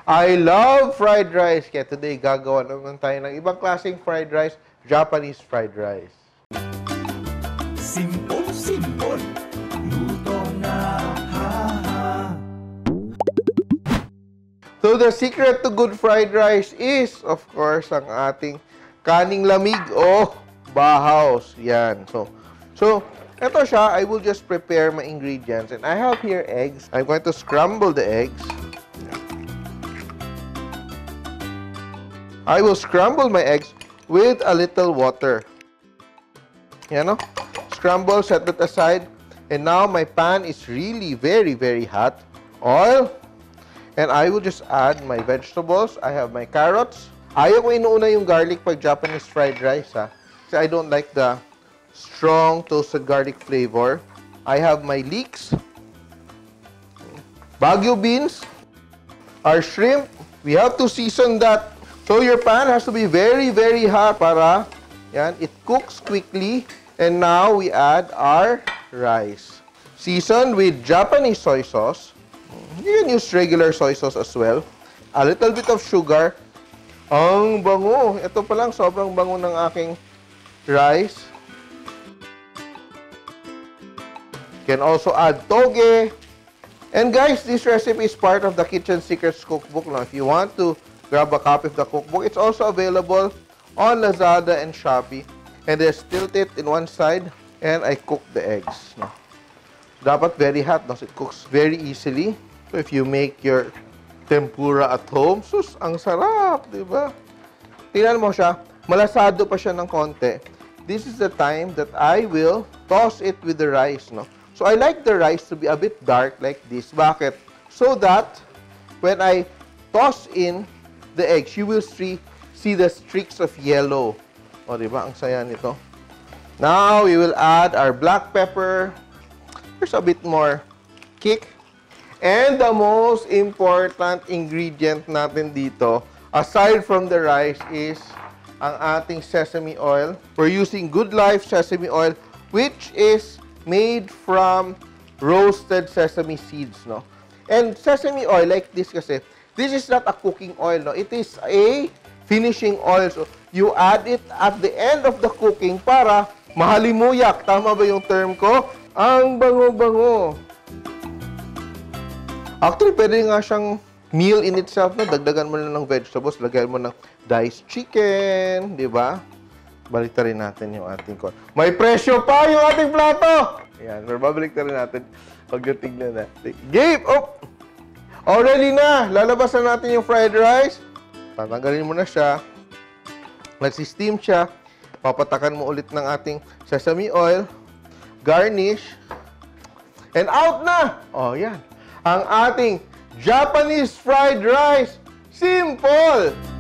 I love fried rice. Kaya today, gagawa naman tayo ng ibang klaseng fried rice, Japanese fried rice. Simple, luto na, ha. So, the secret to good fried rice is, of course, ang ating kaning lamig o bahaws. Yan. So, ito siya. I will just prepare my ingredients. And I have here eggs. I'm going to scramble the eggs. I will scramble my eggs with a little water. Yan, no? Scramble, set that aside. And now, my pan is really very, very hot. Oil. And I will just add my vegetables. I have my carrots. Ayaw ko inuuna yung garlic pag Japanese fried rice, ha? Kasi I don't like the strong toasted garlic flavor. I have my leeks. Baguio beans. Our shrimp. We have to season that. So your pan has to be very, very hot para yan, it cooks quickly. And now we add our rice. Seasoned with Japanese soy sauce. You can use regular soy sauce as well. A little bit of sugar. Ang bango. Ito pa lang, sobrang bango ng aking rice. You can also add toge. And guys, this recipe is part of the Kitchen Secrets cookbook. Now, if you want to grab a copy of the cookbook, it's also available on Lazada and Shopee. And there's tilt it in one side, and I cook the eggs. No? Dapat very hot, no? So it cooks very easily. So if you make your tempura at home, sus, ang sarap, di ba? Tingnan mo siya, malasado pa siya ng konti. This is the time that I will toss it with the rice, no? So I like the rice to be a bit dark like this. Bakit? So that when I toss in the eggs, you will see the streaks of yellow. O, di ba? Ang saya nito. Now, we will add our black pepper. There's a bit more kick. And the most important ingredient natin dito, aside from the rice, is ang ating sesame oil. We're using Good Life sesame oil, which is made from roasted sesame seeds, no? And sesame oil, like this kasi, this is not a cooking oil, no? It is a finishing oil. So, you add it at the end of the cooking para mahalimuyak. Tama ba yung term ko? Ang bango-bango. Actually, pwede nga siyang meal in itself, no? Dagdagan mo lang ng vegetables, lagyan mo ng diced chicken, di ba? Baliktarin natin yung ating corn. May presyo pa yung ating plato! Ayan, pero babaliktarin natin pagdating na natin. Gabe! Oh! Oh, ready na! Lalabas na natin yung fried rice. Tatanggalin mo na siya. Nagsi-steam siya. Papatakan mo ulit ng ating sesame oil. Garnish. And out na! Oh, yan. Ang ating Japanese fried rice. Simple!